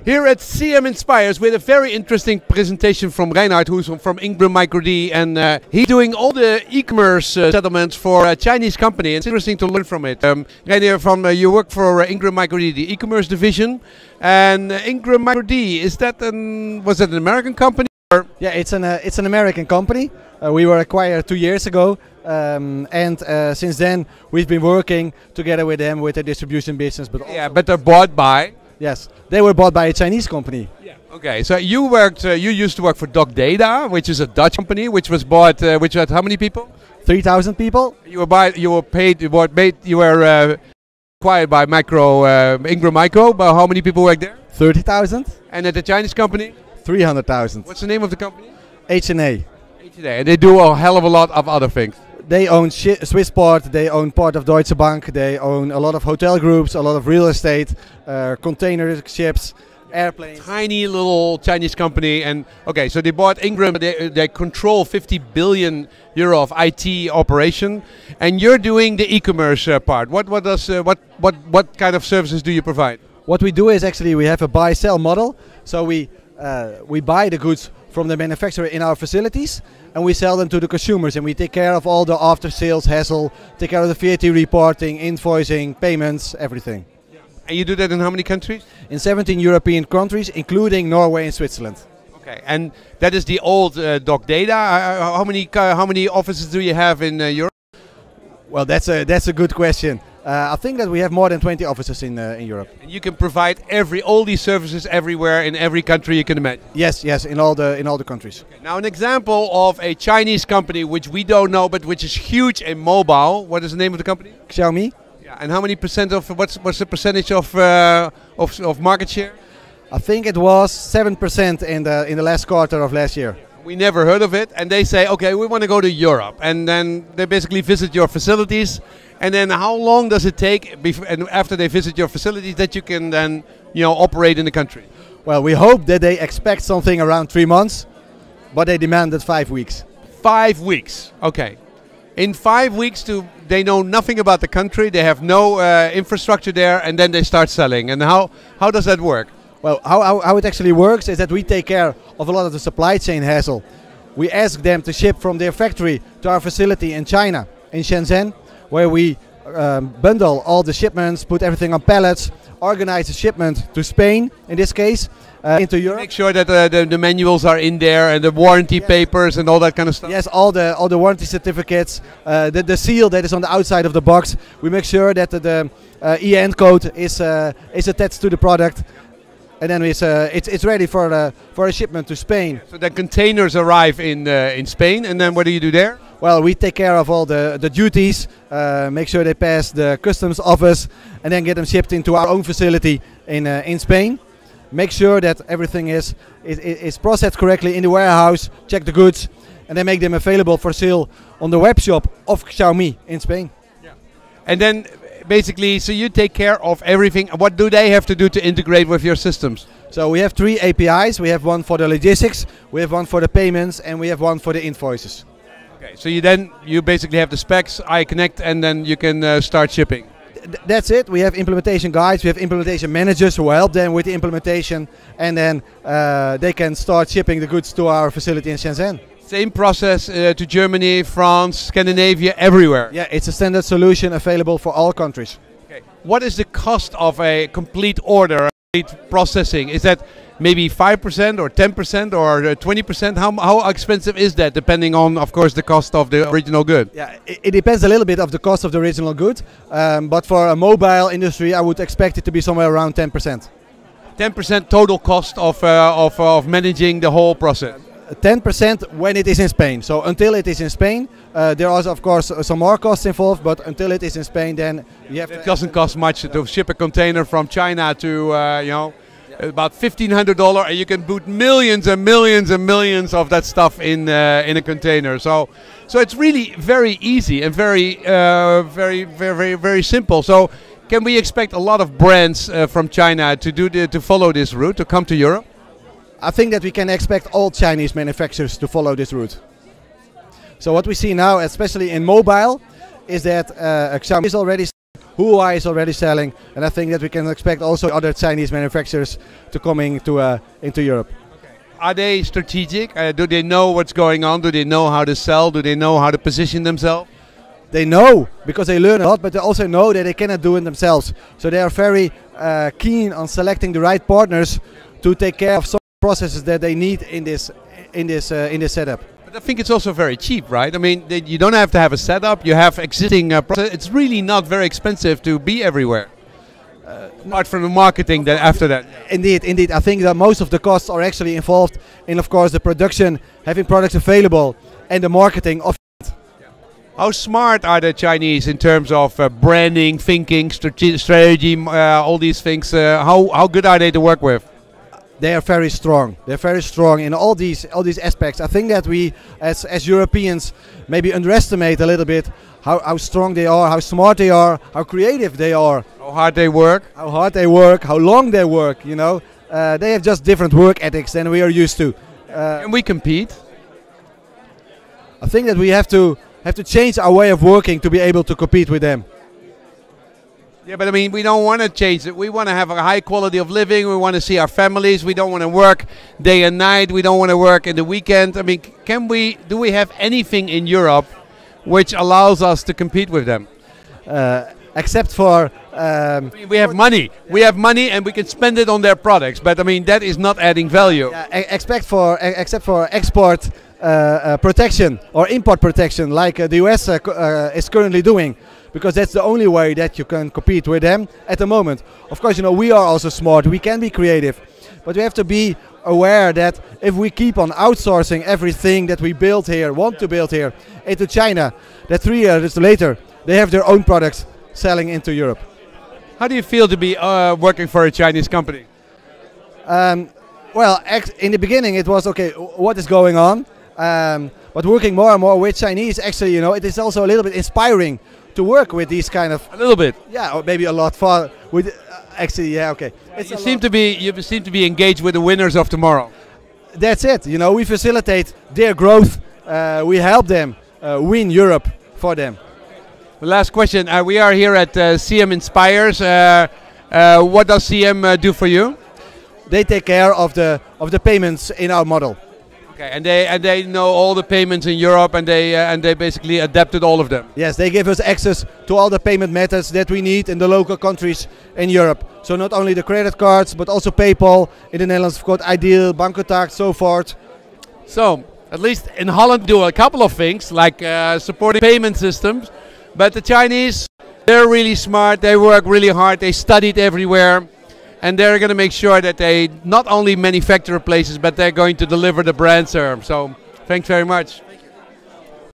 Here at CM Inspires, we had a very interesting presentation from Reinhard, who's from Ingram Micro D, and he's doing all the e-commerce settlements for a Chinese company. It's interesting to learn from it. Reinhard, you work for Ingram Micro D, the e-commerce division, and Ingram Micro D, was that an American company? Yeah, it's an American company. We were acquired 2 years ago, and since then we've been working together with them with the distribution business. But they're bought by. Yes, they were bought by a Chinese company. Yeah. Okay, so you used to work for Doc Data, which is a Dutch company, which was bought, which had how many people? 3,000 people. You were acquired by Ingram Micro. But how many people work there? 30,000. And at the Chinese company? 300,000. What's the name of the company? H&A. H&A, and they do a hell of a lot of other things. They own Swissport, they own part of Deutsche Bank, they own a lot of hotel groups, a lot of real estate, container ships, airplanes. Tiny little Chinese company, and okay, so they bought Ingram. They control 50 billion euro of IT operation, and you're doing the e-commerce part. What kind of services do you provide? What we do is actually we have a buy-sell model. So we buy the goods from the manufacturer in our facilities, and we sell them to the consumers, and we take care of all the after-sales hassle, take care of the VAT reporting, invoicing, payments, everything. And you do that in how many countries? In 17 European countries, including Norway and Switzerland. Okay, and that is the old Doc Data. How many offices do you have in Europe? Well, that's a good question. I think that we have more than 20 offices in Europe. And you can provide all these services everywhere in every country you can imagine. Yes, in all the countries. Okay, now an example of a Chinese company which we don't know but which is huge in mobile. What is the name of the company? Xiaomi. Yeah, and how many percent of what's the percentage of market share? I think it was 7% in the last quarter of last year. We never heard of it, and they say, okay, we want to go to Europe, and then they basically visit your facilities. And then how long does it take after they visit your facilities that you can then operate in the country? Well, we hope that they expect something around 3 months, but they demanded 5 weeks. 5 weeks, okay. In 5 weeks, they know nothing about the country, they have no infrastructure there, and then they start selling. And how does that work? Well, how it actually works is that we take care of a lot of the supply chain hassle. We ask them to ship from their factory to our facility in China, in Shenzhen, where we bundle all the shipments, put everything on pallets, organize the shipment to Spain, in this case, into Europe. Make sure that the manuals are in there and the warranty papers and all that kind of stuff. Yes, all the warranty certificates, the seal that is on the outside of the box. We make sure that the EN code is attached to the product. And then it's ready for a shipment to Spain. So the containers arrive in Spain, and then what do you do there? Well, we take care of all the duties, make sure they pass the customs office, and then get them shipped into our own facility in Spain. Make sure that everything is processed correctly in the warehouse, check the goods, and then make them available for sale on the web shop of Xiaomi in Spain. Yeah. And then basically, so you take care of everything. What do they have to do to integrate with your systems? So we have 3 APIs. We have one for the logistics, we have one for the payments, and we have one for the invoices. Okay, so you basically have the specs, I connect, and then you can start shipping. That's it. We have implementation guides, we have implementation managers who help them with the implementation, and then they can start shipping the goods to our facility in Shenzhen. Same process to Germany, France, Scandinavia, everywhere. Yeah, it's a standard solution available for all countries. Okay. What is the cost of a complete order, complete processing? Is that maybe 5% or 10% or 20%? How expensive is that, depending on, of course, the cost of the original good? Yeah, it depends a little bit of the cost of the original good, but for a mobile industry, I would expect it to be somewhere around 10%. 10% total cost of managing the whole process. 10% when it is in Spain. So until it is in Spain, there are of course some more costs involved. But until it is in Spain, then you have. It doesn't cost much to ship a container from China to about $1,500, and you can put millions and millions and millions of that stuff in a container. So it's really very easy and very simple. So can we expect a lot of brands from China to follow this route, to come to Europe? I think that we can expect all Chinese manufacturers to follow this route. So what we see now, especially in mobile, is that Xiaomi is already Huawei is already selling, and I think that we can expect also other Chinese manufacturers to coming into Europe. Are they strategic? Do they know what's going on? Do they know how to sell? Do they know how to position themselves? They know because they learn a lot, but they also know that they cannot do it themselves. So they are very keen on selecting the right partners to take care of some processes that they need in this setup. But I think it's also very cheap, right? I mean, you don't have to have a setup. You have existing process. It's really not very expensive to be everywhere. Apart from the marketing, then after that. Indeed. I think that most of the costs are actually involved in, of course, the production, having products available, and the marketing of. How smart are the Chinese in terms of branding, thinking, strategy, all these things? How good are they to work with? They are very strong. They're very strong in all these aspects. I think that we, as Europeans, maybe underestimate a little bit how strong they are, how smart they are, how creative they are, how hard they work, how long they work. You know, they have just different work ethics than we are used to. Can we compete? I think that we have to change our way of working to be able to compete with them. Yeah, but I mean, we don't want to change it. We want to have a high quality of living. We want to see our families. We don't want to work day and night. We don't want to work in the weekend. I mean, do we have anything in Europe which allows us to compete with them? Except for... I mean, we have money. We have money and we can spend it on their products. But I mean, that is not adding value. Except for export protection or import protection like the US is currently doing. Because that's the only way that you can compete with them at the moment. Of course, you know, we are also smart, we can be creative, but we have to be aware that if we keep on outsourcing everything that we build here, want to build here, into China, that 3 years later they have their own products selling into Europe. How do you feel to be working for a Chinese company? Well, in the beginning it was, okay, what is going on? But working more and more with Chinese, actually, you know, it is also a little bit inspiring to work with these kind of... A little bit. Yeah, or maybe a lot far. With actually, yeah, okay. You seem to be engaged with the winners of tomorrow. That's it. You know, we facilitate their growth. We help them win Europe for them. The last question. We are here at CM Inspires. What does CM do for you? They take care of the payments in our model. Okay, and they know all the payments in Europe, and they basically adapted all of them. Yes, they give us access to all the payment methods that we need in the local countries in Europe. So not only the credit cards, but also PayPal. In the Netherlands, of course, Ideal, Bancontact, so forth. So at least in Holland, do a couple of things like supporting payment systems. But the Chinese, they're really smart. They work really hard. They studied everywhere. And they're going to make sure that they not only manufacture places, but they're going to deliver the brand serve. So thanks very much.